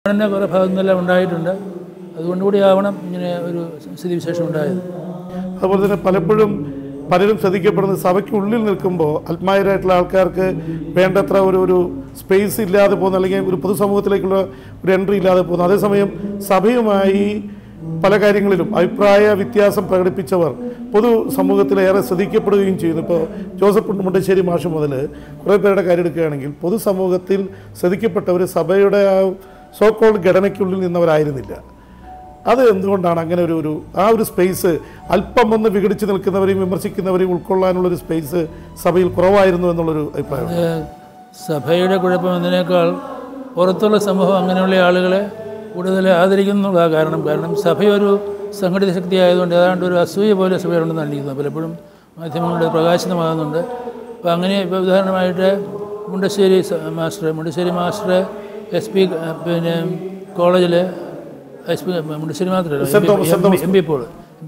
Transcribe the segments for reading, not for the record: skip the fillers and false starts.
തന്നെ കുറേ ഭാഗങ്ങളെല്ലാം ഉണ്ടായിട്ടുണ്ട്. അതുകൊണ്ടുകൂടിയാവണം ഇങ്ങനെ ഒരു സ്ഥിതിവിശേഷം ഉണ്ടായത്. അതുപോലെ തന്നെ പലരും ശ്രദ്ധിക്കപ്പെടുന്നത് സഭയ്ക്കുള്ളിൽ നിൽക്കുമ്പോൾ ആത്മായരായിട്ടുള്ള ആൾക്കാർക്ക് വേണ്ടത്ര ഒരു സ്പേസ് ഇല്ലാതെ പോകുന്ന, അല്ലെങ്കിൽ ഒരു പൊതുസമൂഹത്തിലേക്കുള്ള ഒരു എൻട്രി ഇല്ലാതെ പോകുന്നു. അതേസമയം സഭയുമായി പല കാര്യങ്ങളിലും അഭിപ്രായ വ്യത്യാസം പ്രകടിപ്പിച്ചവർ പൊതുസമൂഹത്തിലേറെ ശ്രദ്ധിക്കപ്പെടുകയും ചെയ്യുന്നു. ഇപ്പോൾ ജോസഫ് മുണ്ടശ്ശേരി മാഷ് മുതൽ കുറേ പേരുടെ കാര്യം എടുക്കുകയാണെങ്കിൽ പൊതുസമൂഹത്തിൽ ശ്രദ്ധിക്കപ്പെട്ടവർ സഭയുടെ സോ കോൾഡ് ഘടനയ്ക്കുള്ളിൽ നിന്നവരായിരുന്നില്ല. അത് എന്തുകൊണ്ടാണ് അങ്ങനെ ഒരു സ്പേസ് അല്പം ഒന്ന് വിഘടിച്ച് നിൽക്കുന്നവരെയും വിമർശിക്കുന്നവരെയും ഉൾക്കൊള്ളാനുള്ളൊരു സ്പേസ് സഭയിൽ കുറവായിരുന്നു എന്നുള്ളൊരു അഭിപ്രായം? സഭയുടെ കുഴപ്പം എന്നതിനേക്കാൾ പുറത്തുള്ള സമൂഹം അങ്ങനെയുള്ള ആളുകളെ കൂടുതൽ ആദരിക്കുന്നുള്ള കാരണം സഭയൊരു സംഘടിത ശക്തി ആയതുകൊണ്ട് ഏതാണ്ട് ഒരു അസൂയ പോലെ സഭയുണ്ടെന്നാണ് ഇരിക്കുന്നത്. പലപ്പോഴും മാധ്യമങ്ങളുടെ പ്രകാശിതമാകുന്നുണ്ട്. അപ്പോൾ അങ്ങനെ ഇപ്പോൾ ഉദാഹരണമായിട്ട് മുണ്ടശ്ശേരി മാസ്റ്റർ SP കോളേജിൽ SP മുണ്ടശ്ശേരി മാത്രമല്ല എം പി പോൾ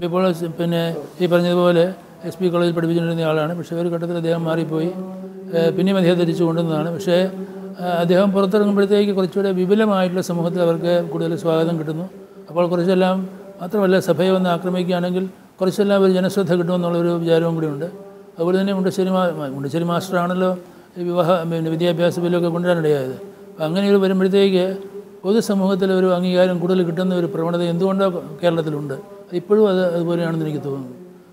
ഈ പറഞ്ഞതുപോലെ SP കോളേജിൽ പഠിപ്പിച്ചുകൊണ്ടിരുന്ന ആളാണ്. പക്ഷേ ഒരു ഘട്ടത്തിൽ അദ്ദേഹം മാറിപ്പോയി. പിന്നെയും അദ്ദേഹം തിരിച്ചു കൊണ്ടുവന്നതാണ്. പക്ഷേ അദ്ദേഹം പുറത്തിറങ്ങുമ്പോഴത്തേക്ക് കുറച്ചുകൂടെ വിപുലമായിട്ടുള്ള സമൂഹത്തിൽ അവർക്ക് കൂടുതൽ സ്വാഗതം കിട്ടുന്നു. അപ്പോൾ കുറച്ചെല്ലാം മാത്രമല്ല, സഭയെ ഒന്ന് ആക്രമിക്കുകയാണെങ്കിൽ കുറച്ചെല്ലാം ഒരു ജനശ്രദ്ധ കിട്ടുമെന്നുള്ളൊരു വിചാരവും കൂടിയുണ്ട്. അതുപോലെ തന്നെ മുണ്ടശ്ശേരി മാസ്റ്ററാണല്ലോ വിദ്യാഭ്യാസ ബില്ലൊക്കെ കൊണ്ടുവരാനിടയായത്. അപ്പോൾ അങ്ങനെയൊരു വരുമ്പോഴത്തേക്ക് പൊതുസമൂഹത്തിൽ ഒരു അംഗീകാരം കൂടുതൽ കിട്ടുന്ന ഒരു പ്രവണത എന്തുകൊണ്ടോ കേരളത്തിലുണ്ട്. ഇപ്പോഴും അതുപോലെയാണെന്ന് എനിക്ക് തോന്നുന്നു.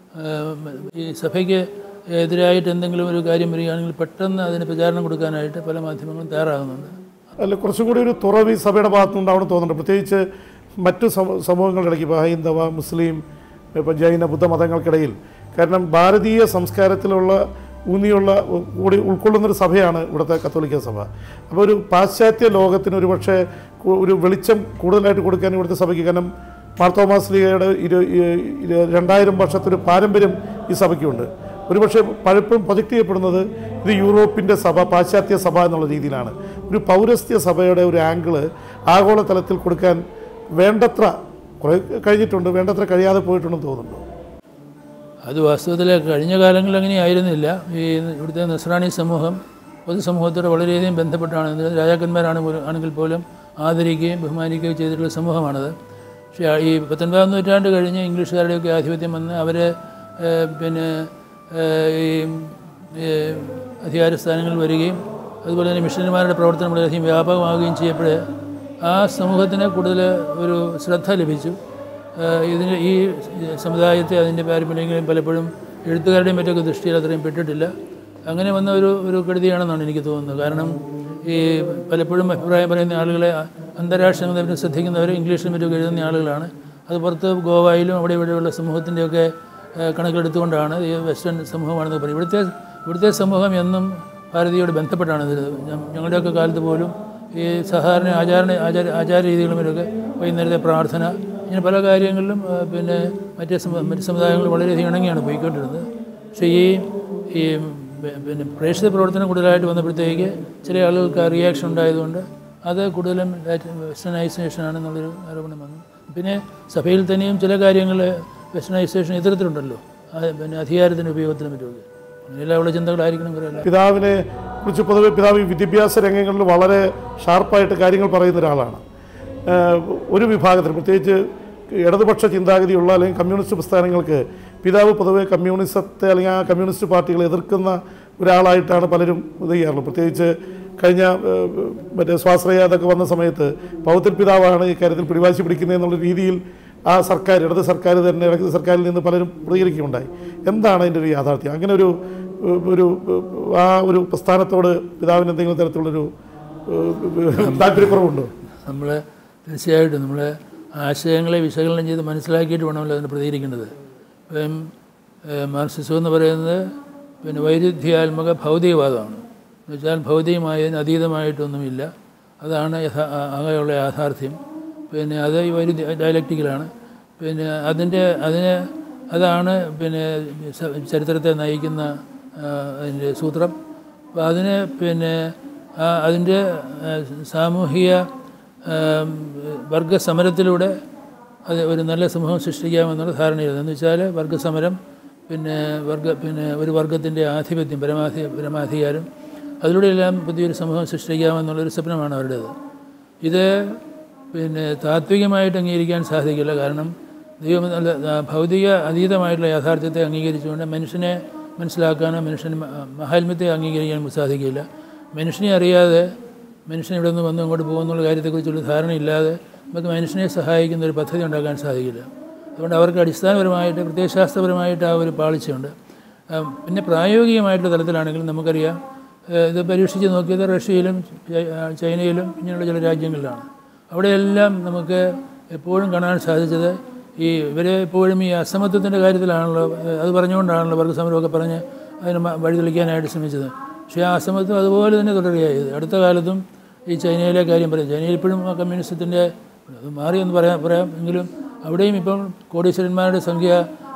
ഈ സഭയ്ക്ക് എതിരായിട്ട് എന്തെങ്കിലും ഒരു കാര്യം വരികയാണെങ്കിൽ പെട്ടെന്ന് അതിന് പ്രചാരണം കൊടുക്കാനായിട്ട് പല മാധ്യമങ്ങളും തയ്യാറാകുന്നുണ്ട്. അല്ല, കുറച്ചും കൂടി ഒരു തുറവി സഭയുടെ ഭാഗത്തുനിന്നുണ്ടാവണം തോന്നുന്നുണ്ട്. പ്രത്യേകിച്ച് മറ്റു സമൂഹങ്ങളുടെ ഇടയ്ക്ക് ഇപ്പോൾ ഹൈന്ദവ, മുസ്ലിം, ഇപ്പോൾ ജൈന, ബുദ്ധ മതങ്ങൾക്കിടയിൽ. കാരണം ഭാരതീയ സംസ്കാരത്തിലുള്ള ഊന്നിയുള്ള കൂടി ഉൾക്കൊള്ളുന്നൊരു സഭയാണ് ഇവിടുത്തെ കത്തോലിക്ക സഭ. അപ്പോൾ ഒരു പാശ്ചാത്യ ലോകത്തിന് ഒരു പക്ഷേ ഒരു വെളിച്ചം കൂടുതലായിട്ട് കൊടുക്കാൻ ഇവിടുത്തെ സഭയ്ക്ക്, കാരണം മാർത്തോമാ ശ്ലീഹയുടെ 2000 വർഷത്തൊരു പാരമ്പര്യം ഈ സഭയ്ക്കുണ്ട്. ഒരുപക്ഷെ പലപ്പോഴും പ്രൊജക്റ്റ് ചെയ്യപ്പെടുന്നത് ഇത് യൂറോപ്പിൻ്റെ സഭ, പാശ്ചാത്യ സഭ എന്നുള്ള രീതിയിലാണ്. ഒരു പൗരസ്ത്യ സഭയുടെ ഒരു ആംഗിള് ആഗോളതലത്തിൽ കൊടുക്കാൻ വേണ്ടത്ര കുറേ കഴിഞ്ഞിട്ടുണ്ട്, വേണ്ടത്ര കഴിയാതെ പോയിട്ടുണ്ടെന്ന് തോന്നുന്നുണ്ടോ? അത് വാസ്തവത്തിൽ കഴിഞ്ഞ കാലങ്ങളിൽ അങ്ങനെ ആയിരുന്നില്ല. ഈ ഇവിടുത്തെ നസ്രാണി സമൂഹം പൊതുസമൂഹത്തോട് വളരെയധികം ബന്ധപ്പെട്ടാണ്. രാജാക്കന്മാരാണെങ്കിൽ പോലും ആദരിക്കുകയും ബഹുമാനിക്കുകയും ചെയ്തിട്ടുള്ള സമൂഹമാണത്. പക്ഷേ ഈ 19-ാം നൂറ്റാണ്ട് കഴിഞ്ഞ് ഇംഗ്ലീഷുകാരുടെയൊക്കെ ആധിപത്യം വന്ന് അവരെ ഈ അധികാരസ്ഥാനങ്ങളിൽ വരികയും അതുപോലെ തന്നെ മിഷണറിമാരുടെ പ്രവർത്തനം വളരെയധികം വ്യാപകമാവുകയും ചെയ്യപ്പോൾ ആ സമൂഹത്തിന് കൂടുതൽ ഒരു ശ്രദ്ധ ലഭിച്ചു. ഈ സമുദായത്തെ അതിൻ്റെ പാരമ്പര്യങ്ങളും പലപ്പോഴും എഴുത്തുകാരുടെയും മറ്റൊക്കെ ദൃഷ്ടിയിൽ അത്രയും പെട്ടിട്ടില്ല. അങ്ങനെ വന്ന ഒരു കെടുതിയാണെന്നാണ് എനിക്ക് തോന്നുന്നത്. കാരണം ഈ പലപ്പോഴും അഭിപ്രായം പറയുന്ന ആളുകളെ അന്താരാഷ്ട്ര ശ്രദ്ധിക്കുന്നവർ ഇംഗ്ലീഷിലും മറ്റൊക്കെ എഴുതുന്ന ആളുകളാണ്. അത് പുറത്ത് ഗോവയിലും അവിടെ ഇവിടെയുള്ള സമൂഹത്തിൻ്റെയൊക്കെ കണക്കെടുത്തുകൊണ്ടാണ് ഈ വെസ്റ്റേൺ സമൂഹമാണെന്ന് പറയും. ഇവിടുത്തെ സമൂഹം എന്നും ഭാരതീയോട് ബന്ധപ്പെട്ടാണ്. ഞങ്ങളുടെയൊക്കെ കാലത്ത് പോലും ഈ സാധാരണ ആചാര രീതികളുമൊക്കെ വൈകുന്നേരത്തെ പ്രാർത്ഥന, ഇങ്ങനെ പല കാര്യങ്ങളിലും മറ്റ് സമുദായങ്ങൾ വളരെയധികം ഇണങ്ങിയാണ് പോയിക്കൊണ്ടിരുന്നത്. പക്ഷേ ഈ പ്രേക്ഷിത പ്രവർത്തനം കൂടുതലായിട്ട് വന്നപ്പോഴത്തേക്ക് ചില ആളുകൾക്ക് റിയാക്ഷൻ ഉണ്ടായതുകൊണ്ട് അത് കൂടുതലും വെസ്റ്റേണൈസേഷനാണെന്നുള്ളൊരു ആരോപണം വന്നു. പിന്നെ സഭയിൽ തന്നെയും ചില കാര്യങ്ങൾ വെസ്റ്റേണൈസേഷൻ ഇത്തരത്തിലുണ്ടല്ലോ, അധികാരത്തിൻ്റെ ഉപയോഗത്തിനും പറ്റുമല്ലോ. അങ്ങനെയെല്ലാം ഉള്ള ചിന്തകളായിരിക്കണം കുറേ. പിതാവിനെ കുറിച്ച് പൊതുവെ പിതാവ് വിദ്യാഭ്യാസ രംഗങ്ങളിൽ വളരെ ഷാർപ്പായിട്ട് കാര്യങ്ങൾ പറയുന്ന ഒരാളാണ്. ഒരു വിഭാഗത്തിൽ പ്രത്യേകിച്ച് ഇടതുപക്ഷ ചിന്താഗതിയുള്ള അല്ലെങ്കിൽ കമ്മ്യൂണിസ്റ്റ് പ്രസ്ഥാനങ്ങൾക്ക് പിതാവ് പൊതുവെ കമ്മ്യൂണിസത്തെ അല്ലെങ്കിൽ ആ കമ്മ്യൂണിസ്റ്റ് പാർട്ടികളെ എതിർക്കുന്ന ഒരാളായിട്ടാണ് പലരും ഇത് ചെയ്യാറുള്ളത്. പ്രത്യേകിച്ച് കഴിഞ്ഞ സ്വാശ്രയ അതൊക്കെ വന്ന സമയത്ത് പൗത്തിൽ പിതാവാണ് ഈ കാര്യത്തിൽ പിടിവാശി പിടിക്കുന്നതെന്നുള്ള രീതിയിൽ ആ സർക്കാർ, ഇടത് സർക്കാർ തന്നെ ഇടത് സർക്കാരിൽ നിന്ന് പലരും പ്രതികരിക്കുകയുണ്ടായി. എന്താണ് അതിൻ്റെ ഒരു യാഥാർത്ഥ്യം? അങ്ങനെ ഒരു പ്രസ്ഥാനത്തോട് പിതാവിന് എന്തെങ്കിലും തരത്തിലുള്ളൊരു താല്പര്യക്കുറവുണ്ടോ? തീർച്ചയായിട്ടും നമ്മൾ ആശയങ്ങളെ വിശകലനം ചെയ്ത് മനസ്സിലാക്കിയിട്ട് വേണമല്ലോ അതിന് പ്രതികരിക്കേണ്ടത്. ഇപ്പം മാർക്സിസം എന്ന് പറയുന്നത് വൈരുദ്ധ്യാത്മക ഭൗതികവാദമാണ്. എന്നുവെച്ചാൽ ഭൗതികമായതിന് അതീതമായിട്ടൊന്നുമില്ല. അതാണ് ആകെയുള്ള യാഥാർത്ഥ്യം. അത് ഡയലക്റ്റിക്കലാണ്. അതാണ് ചരിത്രത്തെ നയിക്കുന്ന അതിൻ്റെ സൂത്രം. അപ്പോൾ അതിൻ്റെ സാമൂഹിക വർഗസമരത്തിലൂടെ അത് ഒരു നല്ല സമൂഹം സൃഷ്ടിക്കാമെന്നുള്ള ധാരണയാണ്. എന്ന് വെച്ചാൽ വർഗസമരം, ഒരു വർഗത്തിൻ്റെ ആധിപത്യം, പരമാധികാരം, അതിലൂടെയെല്ലാം പുതിയൊരു സമൂഹം സൃഷ്ടിക്കാമെന്നുള്ളൊരു സ്വപ്നമാണ് അവരുടേത്. ഇത് പിന്നെ താത്വികമായിട്ട് അംഗീകരിക്കാൻ സാധിക്കില്ല. കാരണം ദൈവം ഭൗതിക അതീതമായിട്ടുള്ള യാഥാർത്ഥ്യത്തെ അംഗീകരിച്ചുകൊണ്ട് മനുഷ്യനെ മനസ്സിലാക്കാനോ മനുഷ്യന് മഹാത്മ്യത്തെ അംഗീകരിക്കാനും സാധിക്കില്ല. മനുഷ്യനെ അറിയാതെ മനുഷ്യൻ ഇവിടെ നിന്ന് വന്ന് അങ്ങോട്ട് പോകുന്നുള്ള കാര്യത്തെക്കുറിച്ചുള്ള ധാരണയില്ലാതെ നമുക്ക് മനുഷ്യനെ സഹായിക്കുന്ന ഒരു പദ്ധതി ഉണ്ടാക്കാൻ സാധിക്കില്ല. അതുകൊണ്ട് അവർക്ക് അടിസ്ഥാനപരമായിട്ട് പ്രത്യയശാസ്ത്രപരമായിട്ട് ആ ഒരു പാളിച്ചയുണ്ട്. പിന്നെ പ്രായോഗികമായിട്ടുള്ള തലത്തിലാണെങ്കിലും നമുക്കറിയാം, ഇത് പരീക്ഷിച്ച് നോക്കിയത് റഷ്യയിലും ചൈനയിലും ഇങ്ങനെയുള്ള ചില രാജ്യങ്ങളിലാണ്. അവിടെയെല്ലാം നമുക്ക് എപ്പോഴും കാണാൻ സാധിച്ചത് ഇവരെ എപ്പോഴും ഈ അസമത്വത്തിൻ്റെ കാര്യത്തിലാണല്ലോ, അത് പറഞ്ഞുകൊണ്ടാണല്ലോ വർഗസമരമൊക്കെ പറഞ്ഞ് അതിന് വഴിതെളിക്കാനായിട്ട് ശ്രമിച്ചത്. പക്ഷേ ആ അസമത്വം അതുപോലെ തന്നെ തുടരുകയായത്. അടുത്ത കാലത്തും ഈ ചൈനയിലെ കാര്യം പറയും. ചൈനയിൽ ഇപ്പോഴും കമ്മ്യൂണിസത്തിൻ്റെ അത് മാറിയെന്ന് പറയാം എങ്കിലും അവിടെയും ഇപ്പം കോടീശ്വരന്മാരുടെ സംഖ്യ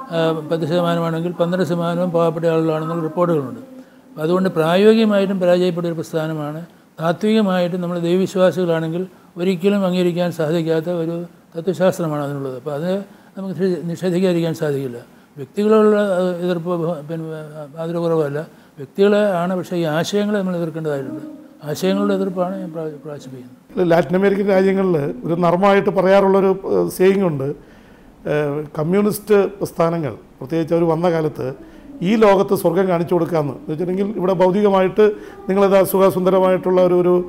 10% 12% പാവപ്പെട്ട ആളുകളാണെന്നുള്ള റിപ്പോർട്ടുകളുണ്ട്. അപ്പോൾ അതുകൊണ്ട് പ്രായോഗികമായിട്ടും പരാജയപ്പെട്ട ഒരു പ്രസ്ഥാനമാണ്. താത്വികമായിട്ടും നമ്മൾ ദൈവവിശ്വാസികളാണെങ്കിൽ ഒരിക്കലും അംഗീകരിക്കാൻ സാധിക്കാത്ത ഒരു തത്വശാസ്ത്രമാണ് അതിനുള്ളത്. അപ്പോൾ അത് നമുക്ക് നിഷേധിക്കാതിരിക്കാൻ സാധിക്കില്ല. വ്യക്തികളുള്ള എതിർപ്പ് പിന്നെ അതൊരു കുറവല്ല, വ്യക്തികളെ ആണ്. പക്ഷേ ഈ ആശയങ്ങളെ നമ്മൾ എതിർക്കേണ്ടതായിട്ടുണ്ട്. ആശയങ്ങളുടെ എതിർപ്പാണ് ഞാൻ പ്രകാശിപ്പിക്കുന്നത്. ലാറ്റിൻ അമേരിക്കൻ രാജ്യങ്ങളിൽ ഒരു നർമ്മമായിട്ട് പറയാറുള്ളൊരു സേയിങ് ഉണ്ട്. കമ്മ്യൂണിസ്റ്റ് പ്രസ്ഥാനങ്ങൾ പ്രത്യേകിച്ച് അവർ വന്ന കാലത്ത് ഈ ലോകത്ത് സ്വർഗം കാണിച്ചു കൊടുക്കാമെന്ന് വെച്ചിട്ടുണ്ടെങ്കിൽ ഇവിടെ ഭൗതികമായിട്ട് നിങ്ങളിത് സുഖസുന്ദരമായിട്ടുള്ള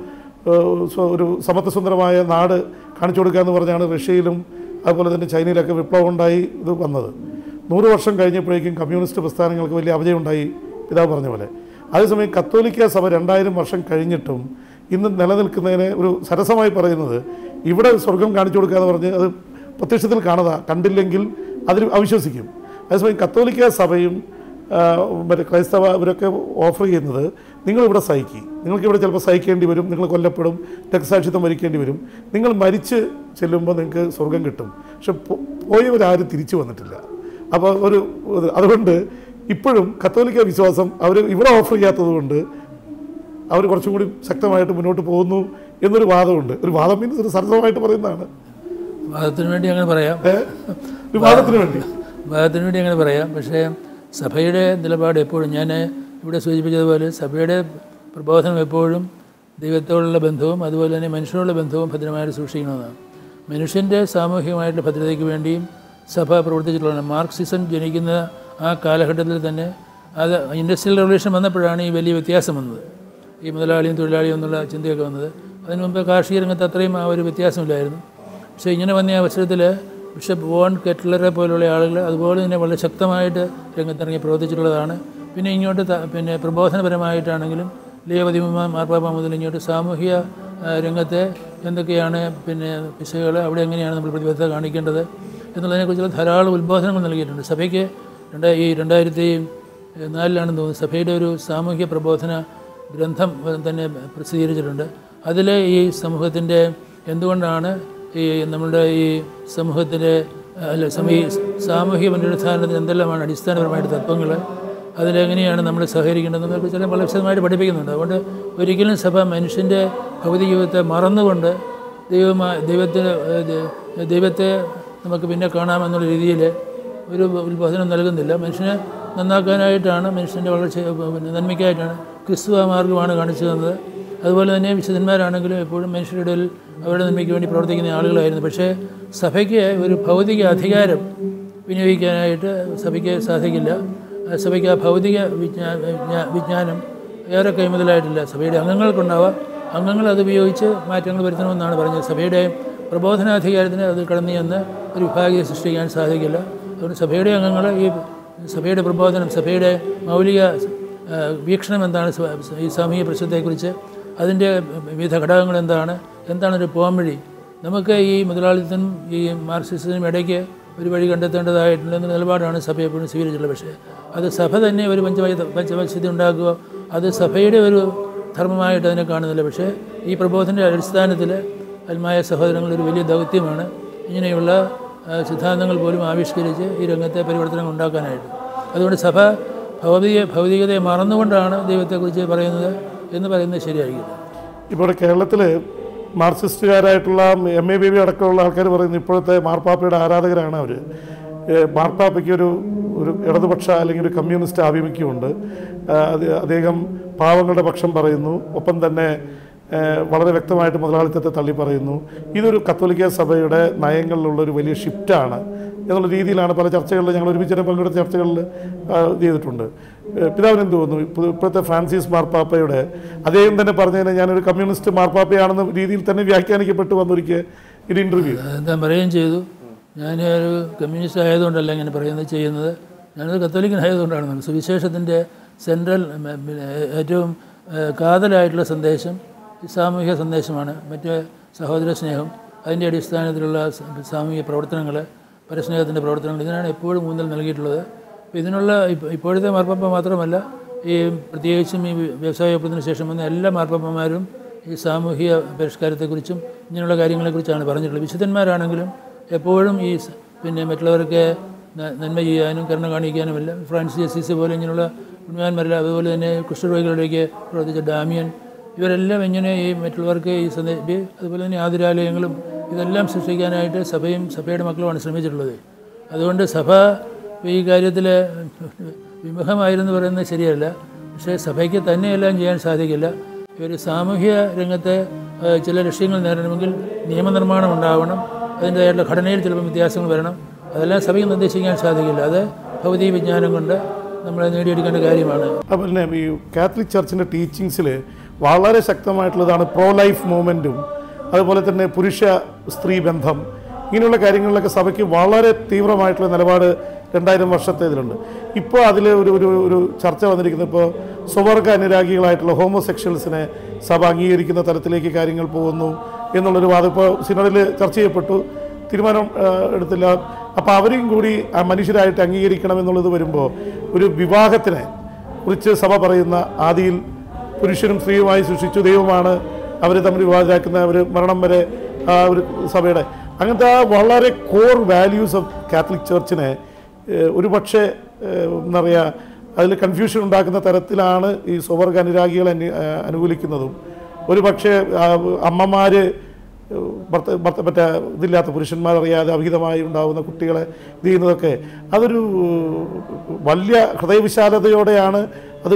ഒരു സമത്വസുന്ദരമായ നാട് കാണിച്ചു കൊടുക്കാമെന്ന് പറഞ്ഞാണ് റഷ്യയിലും അതുപോലെ തന്നെ ചൈനയിലൊക്കെ വിപ്ലവം ഉണ്ടായി ഇത് വന്നത്. 100 വർഷം കഴിഞ്ഞപ്പോഴേക്കും കമ്മ്യൂണിസ്റ്റ് പ്രസ്ഥാനങ്ങൾക്ക് വലിയ അപജയം ഉണ്ടായി, പിതാവ് പറഞ്ഞ പോലെ. അതേസമയം കത്തോലിക്ക സഭ 2000 വർഷം കഴിഞ്ഞിട്ടും ഇന്ന് നിലനിൽക്കുന്നതിനെ ഒരു സരസമായി പറയുന്നത് ഇവിടെ സ്വർഗം കാണിച്ചു കൊടുക്കുക എന്ന് പറഞ്ഞ് അത് പ്രത്യക്ഷത്തിൽ കണ്ടില്ലെങ്കിൽ അതിൽ അവിശ്വസിക്കും. അതേസമയം കത്തോലിക്ക സഭയും മറ്റേ ക്രൈസ്തവ ഇവരൊക്കെ ഓഫർ ചെയ്യുന്നത് നിങ്ങളിവിടെ നിങ്ങൾക്കിവിടെ ചിലപ്പോൾ സഹിക്കേണ്ടി വരും, നിങ്ങൾ കൊല്ലപ്പെടും, രക്തസാക്ഷിത്വം വരിക്കേണ്ടി വരും, നിങ്ങൾ മരിച്ച് ചെല്ലുമ്പോൾ നിങ്ങൾക്ക് സ്വർഗം കിട്ടും. പക്ഷെ പോയവരാരും തിരിച്ചു വന്നിട്ടില്ല. അപ്പോൾ അതുകൊണ്ട് ഇപ്പോഴും കത്തോലിക്ക വിശ്വാസം അവർ ഇവിടെ ഓഫർ ചെയ്യാത്തത് കൊണ്ട് അവർ കുറച്ചും കൂടി ശക്തമായിട്ട് മുന്നോട്ട് പോകുന്നു എന്നൊരു വാദമുണ്ട്. ഒരു വാദം മീൻസ് ഒരു സരസമായിട്ട് പറയുന്നതാണ്. വാദത്തിന് വേണ്ടി അങ്ങനെ പറയാം, വാദത്തിന് വേണ്ടി അങ്ങനെ പറയാം. പക്ഷേ സഭയുടെ നിലപാട് എപ്പോഴും ഞാൻ ഇവിടെ സൂചിപ്പിച്ചതുപോലെ സഭയുടെ പ്രബോധനം എപ്പോഴും ദൈവത്തോടുള്ള ബന്ധവും അതുപോലെ തന്നെ മനുഷ്യരോടുള്ള ബന്ധവും ഭദ്രമായിട്ട് സൂക്ഷിക്കുന്നതാണ്. മനുഷ്യൻ്റെ സാമൂഹികമായിട്ടുള്ള ഭദ്രതയ്ക്ക് വേണ്ടിയും സഭ പ്രവർത്തിച്ചിട്ടുള്ളതാണ്. മാർക്സിസം ജനിക്കുന്ന ആ കാലഘട്ടത്തിൽ തന്നെ അത് ഇൻഡസ്ട്രിയൽ റവല്യൂഷൻ വന്നപ്പോഴാണ് ഈ വലിയ വ്യത്യാസം വന്നത്, ഈ മുതലാളിയും തൊഴിലാളിയും എന്നുള്ള ചിന്തയൊക്കെ വന്നത്. അതിന് മുമ്പ് കാർഷിക രംഗത്ത് അത്രയും ആ ഒരു വ്യത്യാസമില്ലായിരുന്നു. പക്ഷേ ഇങ്ങനെ വന്ന അവസരത്തിൽ ബിഷപ്പ് വോൺ കെറ്റ്ലറെ പോലുള്ള ആളുകൾ അതുപോലെ തന്നെ വളരെ ശക്തമായിട്ട് രംഗത്തിറങ്ങി പ്രവർത്തിച്ചിട്ടുള്ളതാണ്. പിന്നെ ഇങ്ങോട്ട് പിന്നെ പ്രബോധനപരമായിട്ടാണെങ്കിലും ലിയോ 13 മാർപ്പാപ്പ മുതൽ ഇങ്ങോട്ട് സാമൂഹിക രംഗത്തെ എന്തൊക്കെയാണ് പിന്നെ പിശകുകൾ, അവിടെ എങ്ങനെയാണ് നമ്മൾ പ്രതിബദ്ധത കാണിക്കേണ്ടത് എന്നുള്ളതിനെക്കുറിച്ചുള്ള ധാരാളം ഉത്ബോധനങ്ങൾ നൽകിയിട്ടുണ്ട്. സഭയ്ക്ക് 2004 തോന്നുന്നു സഭയുടെ ഒരു സാമൂഹ്യ പ്രബോധന ഗ്രന്ഥം തന്നെ പ്രസിദ്ധീകരിച്ചിട്ടുണ്ട്. അതിൽ ഈ സമൂഹത്തിൻ്റെ എന്തുകൊണ്ടാണ് ഈ നമ്മളുടെ ഈ സമൂഹത്തിൻ്റെ സാമൂഹിക പുനരുത്ഥാനത്തിന് എന്തെല്ലാമാണ് അടിസ്ഥാനപരമായിട്ട് തത്വങ്ങൾ, അതിലെങ്ങനെയാണ് നമ്മൾ സഹകരിക്കേണ്ടതെന്നൊക്കെ ചില വളരെ വിശദമായിട്ട് പഠിപ്പിക്കുന്നുണ്ട്. അതുകൊണ്ട് ഒരിക്കലും സഭ മനുഷ്യൻ്റെ ഭൗതിക ജീവിതത്തെ മറന്നുകൊണ്ട് ദൈവത്തെ നമുക്ക് പിന്നെ കാണാമെന്നുള്ള രീതിയിൽ ഒരു ഉത്ബോധനം നൽകുന്നില്ല. മനുഷ്യനെ നന്നാക്കാനായിട്ടാണ്, മനുഷ്യൻ്റെ വളർച്ച നന്മയ്ക്കായിട്ടാണ് ക്രിസ്തു ആ മാർഗ്ഗമാണ് കാണിച്ചു തന്നത്. അതുപോലെ തന്നെ വിശുദ്ധന്മാരാണെങ്കിലും എപ്പോഴും മനുഷ്യരുടെ ഇടയിൽ അവരുടെ നന്മയ്ക്ക് വേണ്ടി പ്രവർത്തിക്കുന്ന ആളുകളായിരുന്നു. പക്ഷേ സഭയ്ക്ക് ഒരു ഭൗതിക അധികാരം വിനിയോഗിക്കാനായിട്ട് സഭയ്ക്ക് സാധിക്കില്ല. സഭയ്ക്ക് ആ ഭൗതിക വിജ്ഞാനം ഏറെ കൈമുതലായിട്ടില്ല. സഭയുടെ അംഗങ്ങൾക്കുണ്ടാവാം, അംഗങ്ങൾ അത് ഉപയോഗിച്ച് മാറ്റങ്ങൾ വരുത്തണമെന്നാണ് പറഞ്ഞത്. സഭയുടെ പ്രബോധനാധികാരത്തിന് അത് കടന്നു ചെന്ന് ഒരു വിഭാഗീയ സൃഷ്ടിക്കാൻ സാധിക്കില്ല. അതുകൊണ്ട് സഭയുടെ അംഗങ്ങൾ ഈ സഭയുടെ പ്രബോധനം, സഭയുടെ മൗലിക വീക്ഷണം എന്താണ് ഈ സാമൂഹിക പ്രശ്നത്തെക്കുറിച്ച്, അതിൻ്റെ വിവിധ ഘടകങ്ങൾ എന്താണൊരു പോംവഴി, നമുക്ക് ഈ മുതലാളിത്തം ഈ മാർക്സിസത്തിനും ഇടയ്ക്ക് ഒരു വഴി കണ്ടെത്തേണ്ടതായിട്ടുള്ള നിലപാടാണ് സഭ എപ്പോഴും സ്വീകരിച്ചിട്ടുള്ളത്. പക്ഷേ അത് സഭ തന്നെ ഒരു പഞ്ചവത്സ്യത ഉണ്ടാക്കുക, അത് സഭയുടെ ഒരു ധർമ്മമായിട്ട് അതിനെ കാണുന്നില്ല. പക്ഷേ ഈ പ്രബോധനയുടെ അടിസ്ഥാനത്തിൽ ആത്മായ സഹോദരങ്ങൾ ഒരു വലിയ ദൗത്യമാണ് ഇങ്ങനെയുള്ള സിദ്ധാന്തങ്ങൾ പോലും ആവിഷ്കരിച്ച് ഈ രംഗത്തെ പരിവർത്തനങ്ങൾ ഉണ്ടാക്കാനായിട്ട്. അതുകൊണ്ട് സഭ ഭൗതികതയെ മറന്നുകൊണ്ടാണ് ദൈവത്തെക്കുറിച്ച് പറയുന്നത് എന്ന് പറയുന്നത് ശരിയായിരിക്കും. ഇപ്പോൾ കേരളത്തിൽ മാർക്സിസ്റ്റുകാരായിട്ടുള്ള MA ബേബി അടക്കമുള്ള ആൾക്കാർ പറയുന്നത് ഇപ്പോഴത്തെ മാർപ്പാപ്പയുടെ ആരാധകരാണ് അവർ. മാർപ്പാപ്പയ്ക്ക് ഒരു ഇടതുപക്ഷ അല്ലെങ്കിൽ ഒരു കമ്മ്യൂണിസ്റ്റ് ആഭിമുഖ്യമുണ്ട്. അദ്ദേഹം പാവങ്ങളുടെ പക്ഷം പറയുന്നു, ഒപ്പം തന്നെ വളരെ വ്യക്തമായിട്ട് മുതലാളിത്തത്തെ തള്ളി പറയുന്നു. ഇതൊരു കത്തോലിക്ക സഭയുടെ നയങ്ങളിലുള്ളൊരു വലിയ ഷിഫ്റ്റാണ് എന്നുള്ള രീതിയിലാണ് പല ചർച്ചകളിൽ ഞങ്ങൾ ഒരുമിച്ച് പങ്കെടുത്ത ചർച്ചകളിൽ ചെയ്തിട്ടുണ്ട്. പിതാവിന് എന്ത് തോന്നുന്നു? ഇപ്പോഴത്തെ ഫ്രാൻസിസ് മാർപ്പാപ്പയുടെ അദ്ദേഹം തന്നെ പറഞ്ഞതിന് ഞാനൊരു കമ്മ്യൂണിസ്റ്റ് മാർപ്പാപ്പയാണെന്ന രീതിയിൽ തന്നെ വ്യാഖ്യാനിക്കപ്പെട്ടു വന്നൊരിക്കൽ ഒരു ഇൻ്റർവ്യൂ എന്താ പറയുകയും ചെയ്തു. ഞാനൊരു കമ്മ്യൂണിസ്റ്റ് ആയതുകൊണ്ടല്ല ഇങ്ങനെ പറയുന്നത് ചെയ്യുന്നത്, ഞാനൊരു കത്തോലിക്കനായതുകൊണ്ടാണ്. സുവിശേഷത്തിൻ്റെ സെൻട്രൽ ഏറ്റവും കാതലായിട്ടുള്ള സന്ദേശം സാമൂഹിക സന്ദേശമാണ്. മറ്റ് സഹോദര സ്നേഹം, അതിൻ്റെ അടിസ്ഥാനത്തിലുള്ള സാമൂഹിക പ്രവർത്തനങ്ങൾ, പരസ്നേഹത്തിൻ്റെ പ്രവർത്തനങ്ങൾ, ഇതിനാണ് എപ്പോഴും ഊന്നൽ നൽകിയിട്ടുള്ളത്. അപ്പോൾ ഇതിനുള്ള ഇപ്പോഴത്തെ മാർപ്പാപ്പ മാത്രമല്ല, ഈ പ്രത്യേകിച്ചും ഈ വ്യവസായ വിപ്ലവത്തിന് ശേഷം വന്ന എല്ലാ മാർപ്പാപ്പന്മാരും ഈ സാമൂഹിക പരിഷ്കാരത്തെക്കുറിച്ചും ഇങ്ങനെയുള്ള കാര്യങ്ങളെക്കുറിച്ചാണ് പറഞ്ഞിട്ടുള്ളത്. വിശുദ്ധന്മാരാണെങ്കിലും എപ്പോഴും ഈ മറ്റുള്ളവർക്ക് നന്മ ചെയ്യാനും കരുണ കാണിക്കാനുമല്ല. ഫ്രാൻസിസ് അസീസി പോലെ ഇങ്ങനെയുള്ള പുണ്യവാന്മാരല്ല, അതുപോലെ തന്നെ കുഷ്ഠരോഗികളിലേക്ക് പ്രവർത്തിച്ച ഡാമിയൻ, ഇവരെല്ലാം ഇങ്ങനെ ഈ മറ്റുള്ളവർക്ക് ഈ അതുപോലെ തന്നെ ആതുരാലയങ്ങളും ഇതെല്ലാം സൃഷ്ടിക്കാനായിട്ട് സഭയുടെ മക്കളുമാണ് ശ്രമിച്ചിട്ടുള്ളത്. അതുകൊണ്ട് സഭ ഈ കാര്യത്തിൽ വിമുഖമായിരുന്നു പറയുന്നത് ശരിയല്ല. പക്ഷേ സഭയ്ക്ക് തന്നെയെല്ലാം ചെയ്യാൻ സാധിക്കില്ല. ഒരു സാമൂഹ്യ രംഗത്തെ ചില ലക്ഷ്യങ്ങൾ നേടണമെങ്കിൽ നിയമനിർമ്മാണം ഉണ്ടാവണം, അതിൻ്റെതായിട്ടുള്ള ഘടനയിൽ ചിലപ്പോൾ വ്യത്യാസങ്ങൾ വരണം. അതെല്ലാം സഭയ്ക്ക് നിർദ്ദേശിക്കാൻ സാധിക്കില്ല. അത് ഭൗതിക വിജ്ഞാനം കൊണ്ട് നമ്മൾ നേടിയെടുക്കേണ്ട കാര്യമാണ്. അതുപോലെ ഈ കാത്തലിക് ചർച്ചിൻ്റെ ടീച്ചിങ്സിൽ വളരെ ശക്തമായിട്ടുള്ളതാണ് പ്രോ ലൈഫ് മൂവ്മെൻറ്റും, അതുപോലെ തന്നെ പുരുഷ സ്ത്രീ ബന്ധം, ഇങ്ങനെയുള്ള കാര്യങ്ങളിലൊക്കെ സഭയ്ക്ക് വളരെ തീവ്രമായിട്ടുള്ള നിലപാട് 2000 വർഷത്തെ ഇതിലുണ്ട്. ഇപ്പോൾ അതിൽ ഒരു ചർച്ച വന്നിരിക്കുന്നത്, ഇപ്പോൾ സ്വവർഗ അനുരാഗികളായിട്ടുള്ള ഹോമോസെക്ഷൽസിനെ സഭ അംഗീകരിക്കുന്ന തരത്തിലേക്ക് കാര്യങ്ങൾ പോകുന്നു എന്നുള്ളൊരു വാദം ഇപ്പോൾ സിനഡിൽ ചർച്ച ചെയ്യപ്പെട്ടു, തീരുമാനം എടുത്തില്ല. അപ്പോൾ അവരെയും കൂടി മനുഷ്യരായിട്ട് അംഗീകരിക്കണം എന്നുള്ളത് വരുമ്പോൾ ഒരു വിവാഹത്തിനെ കുറിച്ച് സഭ പറയുന്ന ആദിയിൽ പുരുഷനും സ്ത്രീയുമായി സൃഷ്ടിച്ചു ദൈവമാണ് അവർ തമ്മിൽ വിവാഹരാക്കുന്ന ഒരു മരണം വരെ ആ ഒരു സഭയുടെ അങ്ങനത്തെ ആ വളരെ കോർ വാല്യൂസ് ഓഫ് കാത്തലിക് ചർച്ചിനെ ഒരു പക്ഷേ എന്താ പറയുക അതിൽ കൺഫ്യൂഷൻ ഉണ്ടാക്കുന്ന തരത്തിലാണ് ഈ സ്വവർഗ അനുരാഗികളെ അനുകൂലിക്കുന്നതും. ഒരു പക്ഷേ അമ്മമാർ മറ്റേ ഇതില്ലാത്ത പുരുഷന്മാരറിയാതെ അവിഹിതമായി ഉണ്ടാകുന്ന കുട്ടികളെ ഇത് ചെയ്യുന്നതൊക്കെ അതൊരു വലിയ ഹൃദയവിശാലതയോടെയാണ് അത്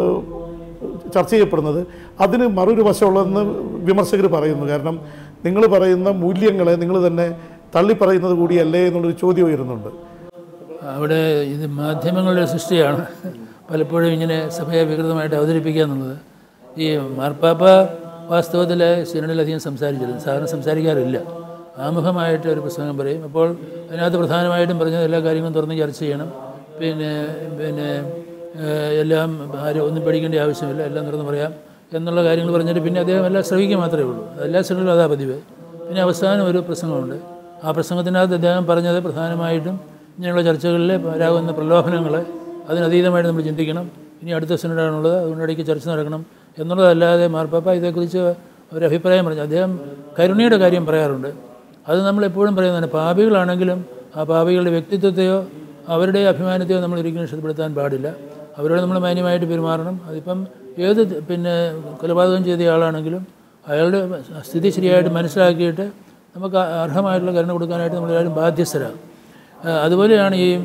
ചർച്ച ചെയ്യപ്പെടുന്നത്. അതിന് മറൊരു വശമുള്ളതെന്ന് വിമർശകർ പറയുന്നു. കാരണം നിങ്ങൾ പറയുന്ന മൂല്യങ്ങളെ നിങ്ങൾ തന്നെ തള്ളിപ്പറയുന്നത് കൂടിയല്ലേ എന്നുള്ളൊരു ചോദ്യം ഉയരുന്നുണ്ട്. അവിടെ ഇത് മാധ്യമങ്ങളുടെ സൃഷ്ടിയാണ് പലപ്പോഴും ഇങ്ങനെ സഭയെ വികൃതമായിട്ട് അവതരിപ്പിക്കുക എന്നുള്ളത്. ഈ മാർപ്പാപ്പ വാസ്തവത്തിൽ സിനഡിലധികം സംസാരിച്ചിരുന്നു, സാധാരണ സംസാരിക്കാറില്ല. ആമുഖമായിട്ട് ഒരു പ്രസംഗം പറയും. അപ്പോൾ അതിനകത്ത് പ്രധാനമായിട്ടും പറഞ്ഞത് എല്ലാ കാര്യങ്ങളും തുറന്ന് ചർച്ച ചെയ്യണം, പിന്നെ എല്ലാം ആരും ഒന്നും പേടിക്കേണ്ട ആവശ്യമില്ല, എല്ലാം തുറന്ന് പറയാം എന്നുള്ള കാര്യങ്ങൾ പറഞ്ഞിട്ട് പിന്നെ അദ്ദേഹം എല്ലാം ശ്രവിക്കുക മാത്രമേ ഉള്ളൂ. എല്ലാ സിനഡിലും അതാ പതിവ്. പിന്നെ അവസാനം ഒരു പ്രസംഗമുണ്ട്. ആ പ്രസംഗത്തിനകത്ത് അദ്ദേഹം പറഞ്ഞത് പ്രധാനമായിട്ടും ഇങ്ങനെയുള്ള ചർച്ചകളിൽ വരാകുന്ന പ്രലോഭനങ്ങളെ അതിനതീതമായിട്ട് നമ്മൾ ചിന്തിക്കണം. ഇനി അടുത്ത സിനഡാണുള്ളത്, അതുകൊണ്ട് ഇടയ്ക്ക് ചർച്ച നടക്കണം എന്നുള്ളതല്ലാതെ മാർപ്പാപ്പ ഇതേക്കുറിച്ച് ഒരു അഭിപ്രായം പറഞ്ഞു. അദ്ദേഹം കരുണയുടെ കാര്യം പറയാറുണ്ട്. അത് നമ്മളെപ്പോഴും പറയുന്നതാണ്. പാപികളാണെങ്കിലും ആ പാപികളുടെ വ്യക്തിത്വത്തെയോ അവരുടെ അഭിമാനത്തെയോ നമ്മൾ ഒരിക്കലും ശ്രദ്ധപ്പെടുത്താൻ പാടില്ല. അവരോട് നമ്മൾ മാന്യമായിട്ട് പെരുമാറണം. അതിപ്പം ഏത് കൊലപാതകം ചെയ്ത ആളാണെങ്കിലും അയാളുടെ സ്ഥിതി ശരിയായിട്ട് മനസ്സിലാക്കിയിട്ട് നമുക്ക് അർഹമായിട്ടുള്ള കരുണ കൊടുക്കാനായിട്ട് നമ്മളെല്ലാവരും ബാധ്യസ്ഥരാണ്. അതുപോലെയാണ് ഈ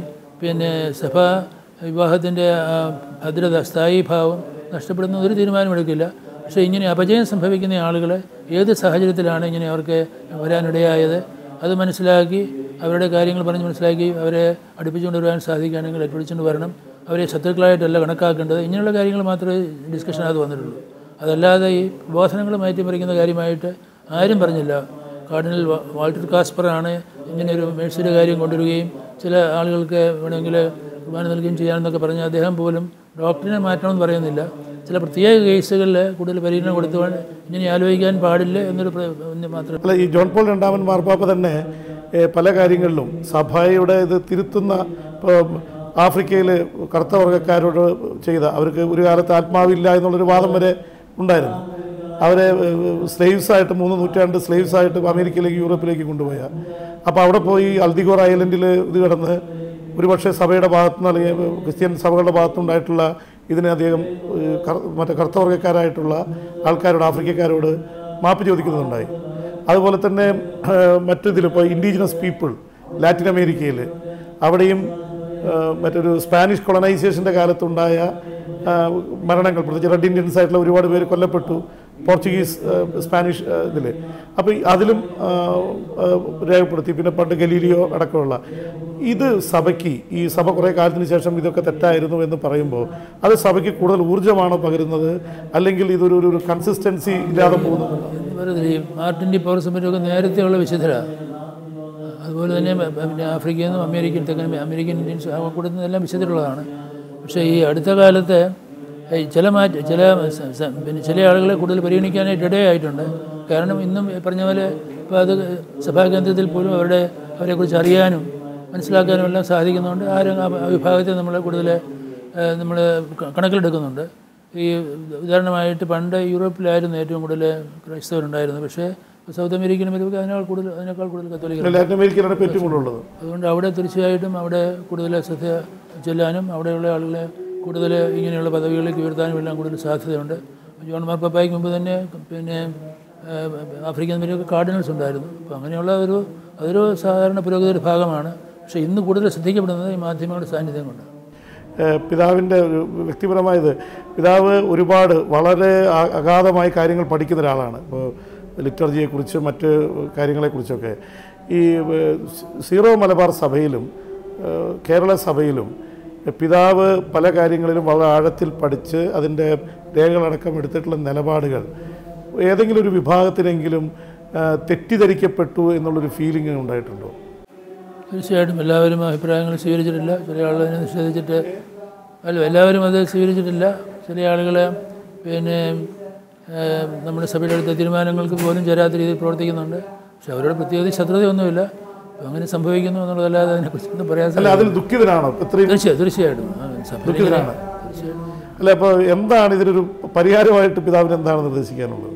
സഭ വിവാഹത്തിൻ്റെ ഭദ്രത, സ്ഥായീഭാവം നഷ്ടപ്പെടുന്ന ഒരു തീരുമാനമെടുക്കില്ല. പക്ഷേ ഇങ്ങനെ അപജയം സംഭവിക്കുന്ന ആളുകളെ ഏത് സാഹചര്യത്തിലാണ് ഇങ്ങനെ അവർക്ക് വരാനിടയായത് അത് മനസ്സിലാക്കി അവരുടെ കാര്യങ്ങൾ പറഞ്ഞ് മനസ്സിലാക്കി അവരെ അടുപ്പിച്ചുകൊണ്ട് വരാൻ സാധിക്കുകയാണെങ്കിൽ അടുപ്പിച്ചുകൊണ്ട് വരണം. അവരെ ശത്രുക്കളായിട്ടല്ല കണക്കാക്കേണ്ടത്. ഇങ്ങനെയുള്ള കാര്യങ്ങൾ മാത്രമേ ഡിസ്കഷനകത്ത് വന്നിട്ടുള്ളൂ. അതല്ലാതെ ഈ ബോധനങ്ങൾ മാറ്റിമറിക്കുന്ന കാര്യമായിട്ട് ആരും പറഞ്ഞില്ല. കാർഡിനൽ വാൾട്ടർ കാസ്പറാണ് ഇങ്ങനെയൊരു മേഴ്സിയുടെ കാര്യം കൊണ്ടുവരികയും ചില ആളുകൾക്ക് വേണമെങ്കിൽ കുർബാന നൽകുകയും ചെയ്യാമെന്നൊക്കെ പറഞ്ഞ് അദ്ദേഹം പോലും ഡോക്ടറിനെ മാറ്റണമെന്ന് പറയുന്നില്ല. ചില പ്രത്യേക കേസുകളിൽ കൂടുതൽ പരിഗണന കൊടുത്തുകൊണ്ട് ഇങ്ങനെ ആലോചിക്കാൻ പാടില്ല എന്നൊരു മാത്രം. അല്ല, ഈ ജോൺ പോൾ രണ്ടാമൻ മാർപ്പാപ്പ തന്നെ പല കാര്യങ്ങളിലും സഭയുടെ ഇത് തിരുത്തുന്ന, ഇപ്പോൾ ആഫ്രിക്കയിൽ കറുത്ത വർഗ്ഗക്കാരോട് ചെയ്ത അവർക്ക് ഒരു കാലത്ത് ആത്മാവില്ല എന്നുള്ളൊരു വാദം വരെ ഉണ്ടായിരുന്നു. അവരെ സ്ലേവ്സായിട്ട് 3 നൂറ്റാണ്ട് സ്ലേവ്സായിട്ട് അമേരിക്കയിലേക്ക് യൂറോപ്പിലേക്ക് കൊണ്ടുപോയ. അപ്പോൾ അവിടെ പോയി അൽദിഗോർ ഐലൻഡിൽ ഇത് കിടന്ന് ഒരുപക്ഷെ സഭയുടെ ഭാഗത്തുനിന്ന് അല്ലെങ്കിൽ ക്രിസ്ത്യൻ സഭകളുടെ ഭാഗത്തുനിന്നുണ്ടായിട്ടുള്ള ഇതിനെ അദ്ദേഹം മറ്റേ കറുത്ത വർഗ്ഗക്കാരായിട്ടുള്ള ആൾക്കാരോട്, ആഫ്രിക്കക്കാരോട് മാപ്പ് ചോദിക്കുന്നുണ്ടായി. അതുപോലെ തന്നെ മറ്റിതിലിപ്പോൾ ഇൻഡിജിനസ് പീപ്പിൾ ലാറ്റിൻ അമേരിക്കയിൽ അവിടെയും മറ്റൊരു സ്പാനിഷ് കൊളനൈസേഷൻ്റെ കാലത്തുണ്ടായ മരണങ്ങൾ, പ്രത്യേകിച്ച് റെഡ് ഇന്ത്യൻസ് ആയിട്ടുള്ള ഒരുപാട് പേര് കൊല്ലപ്പെട്ടു. പോർച്ചുഗീസ് സ്പാനിഷ് ഇതിൽ. അപ്പോൾ അതിലും രേഖപ്പെടുത്തി. പിന്നെ പണ്ട് ഗലീലിയോ അടക്കമുള്ള ഇത് സഭയ്ക്ക് ഈ സഭ കുറേ കാലത്തിന് ശേഷം ഇതൊക്കെ തെറ്റായിരുന്നു എന്ന് പറയുമ്പോൾ അത് സഭയ്ക്ക് കൂടുതൽ ഊർജ്ജമാണോ പകരുന്നത്, അല്ലെങ്കിൽ ഇതൊരു കൺസിസ്റ്റൻസി ഇല്ലാതെ പോകുന്നു? മാർട്ടിൻ ഡി പൗർസമറ്റൊക്കെ നേരത്തെയുള്ള വിശുദ്ധരാണ്. അതുപോലെ തന്നെ പിന്നെ ആഫ്രിക്കയിൽ നിന്നും അമേരിക്കൻ തെക്കൻ അമേരിക്കൻ ഇന്ത്യൻസ് കൊടുക്കുന്നതെല്ലാം വിശുദ്ധരുള്ളതാണ്. പക്ഷേ ഈ അടുത്ത കാലത്ത് ചില ആളുകളെ കൂടുതൽ പരിഗണിക്കാനായിട്ട് ഇടയായിട്ടുണ്ട്. കാരണം ഇന്നും പറഞ്ഞ പോലെ ഇപ്പോൾ അത് സഭാകേന്ദ്രത്തിൽ പോലും അവരെക്കുറിച്ച് അറിയാനും മനസ്സിലാക്കാനും എല്ലാം സാധിക്കുന്നുണ്ട്. ആ വിഭാഗത്തെ നമ്മൾ കൂടുതൽ നമ്മൾ കണക്കിലെടുക്കുന്നുണ്ട്. ഈ ഉദാഹരണമായിട്ട് പണ്ട് യൂറോപ്പിലായിരുന്നു ഏറ്റവും കൂടുതൽ ക്രൈസ്തവരുണ്ടായിരുന്നത്. പക്ഷേ സൗത്ത് അമേരിക്കയിലും വരുമ്പോൾ അതിനേക്കാൾ കൂടുതൽ കത്തോലിക്കർ, ലാറ്റിൻ അമേരിക്കയിലാണ് ഏറ്റവും കൂടുതലുള്ളത്. അതുകൊണ്ട് അവിടെ തീർച്ചയായിട്ടും അവിടെ കൂടുതൽ ശ്രദ്ധ ചെല്ലാനും അവിടെയുള്ള ആളുകളെ കൂടുതൽ ഇങ്ങനെയുള്ള പദവികളിലേക്ക് ഉയർത്താനും എല്ലാം കൂടുതൽ സാധ്യതയുണ്ട്. ജോൺ മാർപ്പാപ്പയ്ക്ക് മുമ്പ് തന്നെ പിന്നെ ആഫ്രിക്കൻ അമേരിക്ക കാർഡിനൽസ് ഉണ്ടായിരുന്നു. അപ്പോൾ അങ്ങനെയുള്ള അതൊരു സാധാരണ പുരോഗതിയുടെ ഭാഗമാണ്. പക്ഷേ ഇന്ന് കൂടുതൽ ശ്രദ്ധിക്കപ്പെടുന്നത് ഈ മാധ്യമങ്ങളുടെ സാന്നിധ്യം കൊണ്ട്. പിതാവിൻ്റെ ഒരു വ്യക്തിപരമായത്, പിതാവ് ഒരുപാട് വളരെ അഗാധമായി കാര്യങ്ങൾ പഠിക്കുന്ന ഒരാളാണ്. ഇപ്പോൾ ലിറ്റർജിയെക്കുറിച്ചും മറ്റ് കാര്യങ്ങളെക്കുറിച്ചൊക്കെ. ഈ സീറോ മലബാർ സഭയിലും കേരള സഭയിലും പിതാവ് പല കാര്യങ്ങളിലും വളരെ ആഴത്തിൽ പഠിച്ച് അതിൻ്റെ രേഖകളടക്കം എടുത്തിട്ടുള്ള നിലപാടുകൾ ഏതെങ്കിലും ഒരു വിഭാഗത്തിനെങ്കിലും തെറ്റിദ്ധരിക്കപ്പെട്ടു എന്നുള്ളൊരു ഫീലിംഗ് ഉണ്ടായിട്ടുണ്ടോ? തീർച്ചയായിട്ടും എല്ലാവരും അഭിപ്രായങ്ങൾ സ്വീകരിച്ചിട്ടില്ല. ചില ആളുകൾ അതിനെ നിഷേധിച്ചിട്ട് എല്ലാവരും അത് സ്വീകരിച്ചിട്ടില്ല. ചില ആളുകൾ പിന്നെ നമ്മുടെ സഭയുടെ അടുത്ത തീരുമാനങ്ങൾക്ക് പോലും ചേരാത്ത രീതിയിൽ പ്രവർത്തിക്കുന്നുണ്ട്. പക്ഷെ അവരോട് പ്രത്യേകിച്ച് ശത്രുതയൊന്നുമില്ല. അങ്ങനെ സംഭവിക്കുന്നു എന്നുള്ളതല്ലാതെ അതിനെക്കുറിച്ചൊന്നും പറയാൻ സാധിക്കില്ല. അതിൽ ദുഃഖിതനാണോ? തീർച്ചയായിട്ടും ദുഃഖിതനാണ്. അല്ല, അപ്പോൾ എന്താണ് ഇതിനൊരു പരിഹാരമായിട്ട് പിതാവിന് എന്താണ് നിർദ്ദേശിക്കാനുള്ളത്?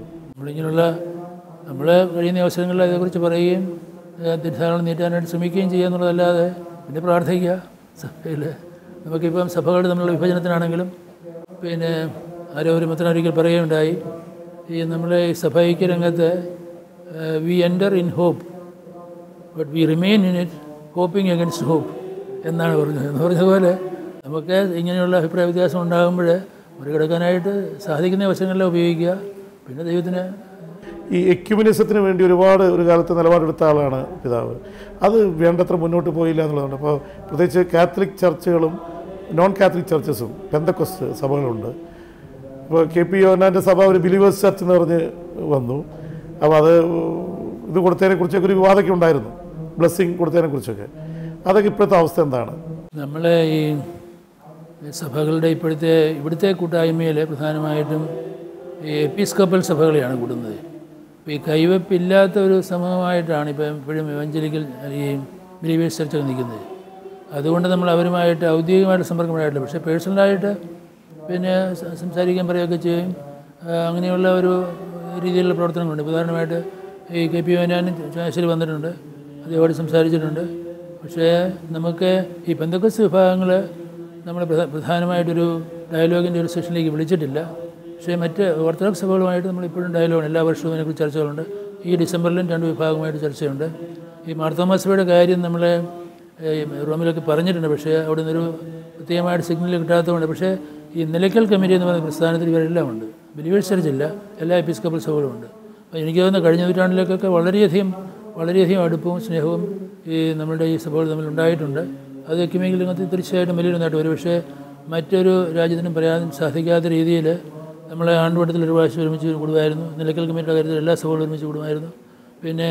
നമ്മൾ കഴിയുന്ന അവസരങ്ങളിൽ അതേക്കുറിച്ച് പറയുകയും തീർത്ഥാടനം നീട്ടാനായിട്ട് ശ്രമിക്കുകയും ചെയ്യുക എന്നുള്ളതല്ലാതെ പിന്നെ പ്രാർത്ഥിക്കുക. സഭയിൽ നമുക്കിപ്പം സഭകളുടെ തമ്മിലുള്ള വിഭജനത്തിനാണെങ്കിലും പിന്നെ ആരോരും ഒരിക്കൽ പറയുകയുണ്ടായി, ഈ നമ്മളെ സഭ ഐക്യ രംഗത്ത് we enter in hope but we remain in it hoping against hope എന്നാണ് പറഞ്ഞത്. എന്ന് പറഞ്ഞതുപോലെ നമുക്ക് ഇങ്ങനെയുള്ള അഭിപ്രായ വ്യത്യാസം ഉണ്ടാകുമ്പോൾ മറികടക്കാനായിട്ട് സാധിക്കുന്ന അവസരങ്ങളെല്ലാം ഉപയോഗിക്കുക. പിന്നെ ദൈവത്തിന് ഈ എക്യുമിനിസത്തിന് വേണ്ടി ഒരു കാലത്ത് നിലപാടെടുത്ത ആളാണ് പിതാവ്. അത് വേണ്ടത്ര മുന്നോട്ട് പോയില്ല എന്നുള്ളതുകൊണ്ട്. അപ്പോൾ പ്രത്യേകിച്ച് കാത്തലിക് ചർച്ചുകളും നോൺ കാത്തലിക് ചർച്ചസും പെന്തക്കോസ്റ്റ് സഭകളുണ്ട്. ഇപ്പോൾ KP യോഹന്നാൻ്റെ സഭ ഒരു ബിലീവേഴ്സ് ചർച്ച് എന്ന് പറഞ്ഞ് വന്നു. അപ്പോൾ ഇത് കൊടുത്തതിനെക്കുറിച്ചൊക്കെ ഒരു വിവാദമൊക്കെ ഉണ്ടായിരുന്നു, ബ്ലെസ്സിങ് കൊടുത്തതിനെക്കുറിച്ചൊക്കെ. അതൊക്കെ ഇപ്പോഴത്തെ അവസ്ഥ എന്താണ്? നമ്മളെ ഈ സഭകളുടെ ഇവിടുത്തെ കൂട്ടായ്മയിൽ പ്രധാനമായിട്ടും ഈ എപ്പിസ്കോപ്പൽ സഭകളെയാണ് കൂടുന്നത്. ഇപ്പോൾ ഈ കൈവപ്പില്ലാത്ത ഒരു സമൂഹമായിട്ടാണ് ഇപ്പോൾ എപ്പോഴും എവഞ്ചലിക്കൽ ഈ ബിലീവേഴ്സ് ചർച്ചകൾ നിൽക്കുന്നത്. അതുകൊണ്ട് നമ്മൾ അവരുമായിട്ട് ഔദ്യോഗികമായിട്ട് സമ്പർക്കമുണ്ടായിട്ടില്ല. പക്ഷേ പേഴ്സണലായിട്ട് പിന്നെ സംസാരിക്കാൻ പറയുകയൊക്കെ ചെയ്യും. അങ്ങനെയുള്ള ഒരു രീതിയിലുള്ള പ്രവർത്തനങ്ങളുണ്ട്. ഉദാഹരണമായിട്ട് ഈ KP യോഹന്നാൻ ചാശ്ശേരി വന്നിട്ടുണ്ട്, അതേപോലെ സംസാരിച്ചിട്ടുണ്ട്. പക്ഷേ നമുക്ക് ഈ പെന്തക്കോസ്റ്റ് വിഭാഗങ്ങൾ നമ്മൾ പ്രധാനമായിട്ടൊരു ഡയലോഗിൻ്റെ ഒരു സെഷനിലേക്ക് വിളിച്ചിട്ടില്ല. പക്ഷേ മറ്റ് ഓർത്തഡോക്സ് സഭകളുമായിട്ട് നമ്മളിപ്പോഴും ഡയലോഗാണ്. എല്ലാ വർഷവും അതിനെക്കുറിച്ച് ചർച്ചകളുണ്ട്. ഈ ഡിസംബറിലും 2 വിഭാഗമായിട്ട് ചർച്ചയുണ്ട്. ഈ മാർത്തോമാ സഭയുടെ കാര്യം നമ്മളെ റോമിലൊക്കെ പറഞ്ഞിട്ടുണ്ട്. പക്ഷേ അവിടെ നിന്നൊരു പ്രത്യേകമായിട്ട് സിഗ്നൽ കിട്ടാത്തതുകൊണ്ട്. പക്ഷേ ഈ നിലയ്ക്കൽ കമ്മിറ്റി എന്ന് പറയുന്ന പ്രസ്ഥാനത്തിൽ ഇവരെല്ലാം ഉണ്ട്. ബിലീവേഴ്സ് ചർച്ചില്ല, എല്ലാ എപ്പിസ്കോപ്പൽ സഭകളും ഉണ്ട്. അപ്പോൾ എനിക്ക് തോന്നുന്നു കഴിഞ്ഞ നൂറ്റാണ്ടിലേക്കൊക്കെ വളരെയധികം അടുപ്പവും സ്നേഹവും ഈ നമ്മളുടെ ഈ സഭകൾ തമ്മിൽ ഉണ്ടായിട്ടുണ്ട്. അത് എക്യുമെനിക്കൽ രംഗത്ത് തീർച്ചയായിട്ടും വലിയൊരു നേട്ടം വരും. പക്ഷേ മറ്റൊരു രാജ്യത്തിനും പറയാൻ സാധിക്കാത്ത രീതിയിൽ നമ്മളെ ആണ്ടുവട്ടത്തിൽ ഒരു പ്രാവശ്യം ഒരുമിച്ച് കൂടുമായിരുന്നു. നിലയ്ക്കൽ കമ്മിറ്റിയുടെ കാര്യത്തിൽ എല്ലാ സഭകളും ഒരുമിച്ച് കൂടുമായിരുന്നു. പിന്നെ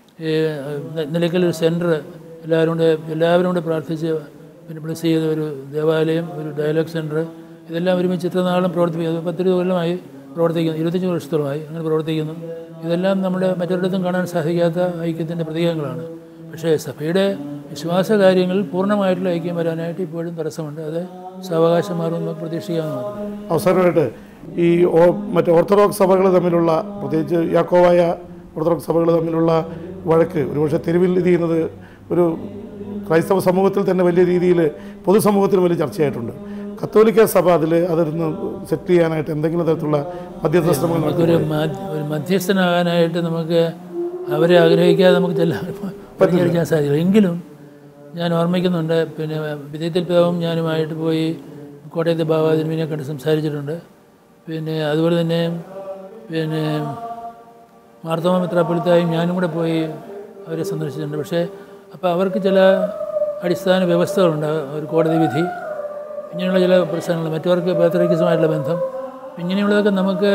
നിലയ്ക്കൽ ഒരു സെൻറ്റർ എല്ലാവരും കൂടെ പ്രാർത്ഥിച്ച് പിന്നെ ബ്ലസ് ചെയ്ത ഒരു ദേവാലയം, ഒരു ഡയലോഗ് സെൻറ്റർ, ഇതെല്ലാം ഒരുമിച്ച് ഇത്ര നാളും പ്രവർത്തിപ്പിക്കുന്നത് 10-20 കൊല്ലമായി പ്രവർത്തിക്കുന്നു. 25 വർഷത്തോളമായി അങ്ങനെ പ്രവർത്തിക്കുന്നു. ഇതെല്ലാം നമ്മുടെ മറ്റൊരിടത്തും കാണാൻ സാധിക്കാത്ത ഐക്യത്തിൻ്റെ പ്രതീകങ്ങളാണ്. പക്ഷേ സഭയുടെ വിശ്വാസ കാര്യങ്ങളിൽ പൂർണ്ണമായിട്ടുള്ള ഐക്യം വരാനായിട്ട് ഇപ്പോഴും തടസ്സമുണ്ട്. അത് സാവകാശം മാറുമെന്ന് പ്രതീക്ഷിക്കാവുന്നതാണ്. അവസാനമായിട്ട് ഈ മറ്റ് ഓർത്തഡോക്സ് സഭകൾ തമ്മിലുള്ള, പ്രത്യേകിച്ച് യാക്കോവായ ഓർത്തഡോക്സ് സഭകൾ തമ്മിലുള്ള വഴക്ക് ഒരുപക്ഷെ തെരുവിൽ ഇത് ചെയ്യുന്നത് ഒരു ക്രൈസ്തവ സമൂഹത്തിൽ തന്നെ വലിയ രീതിയിൽ പൊതുസമൂഹത്തിൽ വലിയ ചർച്ചയായിട്ടുണ്ട്. കത്തോലിക്ക സഭ അതൊന്ന് സെറ്റ് ചെയ്യാനായിട്ട് എന്തെങ്കിലും തരത്തിലുള്ള മധ്യസ്ഥ ശ്രമങ്ങൾ? ഒരു മധ്യസ്ഥനാകാനായിട്ട് നമുക്ക് അവരെ ആഗ്രഹിക്കാതെ നമുക്ക് പരിഹരിക്കാൻ സാധിക്കില്ല. എങ്കിലും ഞാൻ ഓർമ്മിക്കുന്നുണ്ട്, പിന്നെ വിധേയത്തിൽ പിതാവും ഞാനുമായിട്ട് പോയി കോട്ടയത്തെ ബാബാതിരുമേനിയെ കണ്ട് സംസാരിച്ചിട്ടുണ്ട്. പിന്നെ അതുപോലെ തന്നെ പിന്നെ മാർത്തോമ മെത്രാപ്പൊലീത്തായും ഞാനും കൂടെ പോയി അവരെ സന്ദർശിച്ചിട്ടുണ്ട്. പക്ഷേ അപ്പോൾ അവർക്ക് ചില അടിസ്ഥാന വ്യവസ്ഥകളുണ്ട്, ഒരു കോടതി വിധി, ഇങ്ങനെയുള്ള ചില പ്രശ്നങ്ങൾ, മറ്റവർക്ക് പാത്രികസുമായിട്ടുള്ള ബന്ധം, ഇങ്ങനെയുള്ളതൊക്കെ നമുക്ക്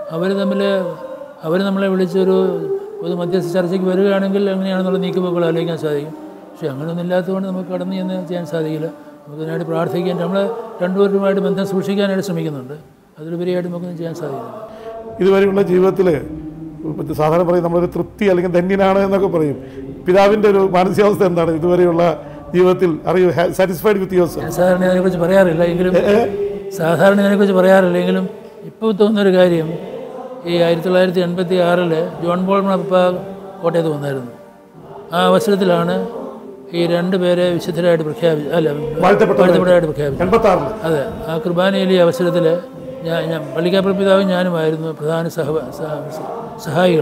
അവർ നമ്മളെ വിളിച്ചൊരു പൊതു മധ്യസ്ഥ ചർച്ചയ്ക്ക് വരികയാണെങ്കിൽ എങ്ങനെയാണെന്നുള്ള നീക്കുപോക്കുകൾ ആലോചിക്കാൻ സാധിക്കും. പക്ഷേ അങ്ങനെയൊന്നും ഇല്ലാത്തതുകൊണ്ട് നമുക്ക് കടന്നു ചെന്ന് ചെയ്യാൻ സാധിക്കില്ല. നമുക്ക് അതിനായിട്ട് പ്രാർത്ഥിക്കാൻ, നമ്മൾ രണ്ടുപേരുമായിട്ട് ബന്ധം സൂക്ഷിക്കാനായിട്ട് ശ്രമിക്കുന്നുണ്ട്. അതിലുപരിയായിട്ട് നമുക്കൊന്നും ചെയ്യാൻ സാധിക്കില്ല. ഇതുവരെയുള്ള ജീവിതത്തിൽ സാധാരണ പറയും നമ്മളൊരു തൃപ്തി അല്ലെങ്കിൽ ധന്യനാണ് എന്നൊക്കെ പറയും. പിതാവിൻ്റെ ഒരു മാനസികാവസ്ഥ എന്താണ് ഇതുവരെയുള്ള ജീവിതത്തിൽ? അറിയൂ, സാറ്റിസ്ഫൈഡ് വിത്ത് യുവർ സെൽഫ്? സാധാരണ അതിനെക്കുറിച്ച് പറയാറില്ല എങ്കിലും ഇപ്പോൾ തോന്നുന്നൊരു കാര്യം, ഈ 1986 ജോൺ ബോൾ മാർപ്പാപ്പ കോട്ടയത്ത് വന്നായിരുന്നു. ആ അവസരത്തിലാണ് ഈ 2 പേരെ വിശുദ്ധരായിട്ട് വാഴ്ത്തപ്പെട്ടവരായിട്ട് പ്രഖ്യാപിച്ചു. അതെ, ആ കുർബാനയിലെ അവസരത്തിൽ ഞാൻ പള്ളിക്കാപ്പുറ പിതാവും ഞാനുമായിരുന്നു പ്രധാന സഹായികൾ.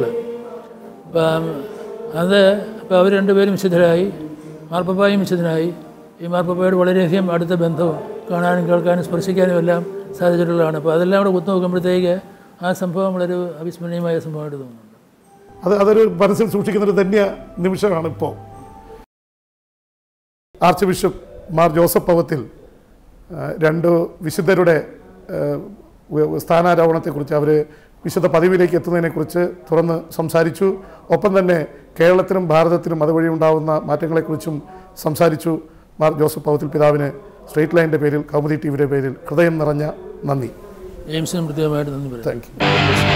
അപ്പോൾ അവർ 2 പേരും വിശുദ്ധരായി, മാർപ്പാപ്പായും വിശുദ്ധനായി. ഈ മാർപ്പാപ്പയോട് വളരെയധികം അടുത്ത ബന്ധവും കാണാനും കേൾക്കാനും സ്പർശിക്കാനും എല്ലാം സാധിച്ചിട്ടുള്ളതാണ്. അപ്പോൾ അതെല്ലാം കൂടെ നോക്കുമ്പോഴത്തേക്ക് ആ സംഭവം വളരെ അവിസ്മരണീയമായ സംഭവമായിട്ട് തോന്നുന്നുണ്ട്. അതൊരു മനസ്സിൽ സൂക്ഷിക്കുന്നൊരു ധന്യ നിമിഷമാണ്. ഇപ്പോൾ archbishop Mar Joseph Pavathil 2 വിശുദ്ധരുടെ സ്ഥാനാരോഹണത്തെക്കുറിച്ച്, അവർ വിശുദ്ധ പദവിയിലേക്ക് എത്തുന്നതിനെക്കുറിച്ച് തുറന്ന് സംസാരിച്ചു. ഒപ്പം തന്നെ കേരളത്തിനും ഭാരതത്തിനും അതുവഴി ഉണ്ടാകുന്ന മാറ്റങ്ങളെക്കുറിച്ചും സംസാരിച്ചു. മാർ ജോസഫ് പവത്തിൽ പിതാവിന് സ്ട്രൈറ്റ് ലൈനിൻ്റെ പേരിൽ, കൗമുദി ടിവിയുടെ പേരിൽ ഹൃദയം നിറഞ്ഞ നന്ദി. ജെയിംസിനും പ്രത്യേകമായിട്ട് നന്ദി പറയാം. Thank U.